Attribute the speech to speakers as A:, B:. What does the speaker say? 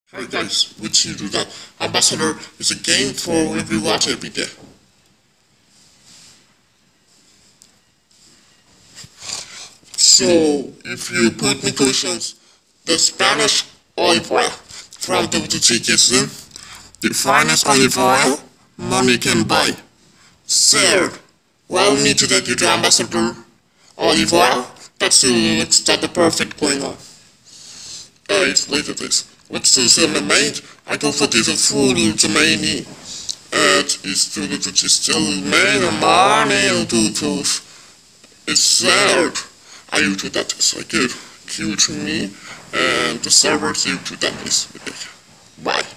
A: Hi guys, which you do that Ambassador is a game for everyone every day. So, if you put me questions, the Spanish olive oil from the Kitchen, the finest olive oil money can buy. Sir, well me to that you to Ambassador olive oil, that's the perfect going on. Alright, later this. Let's do some made. I go for this full ultimate. It is to the still made a money to tooth. It's sad. I you to that is like good. Cute to me and the servers you to that is big. Bye.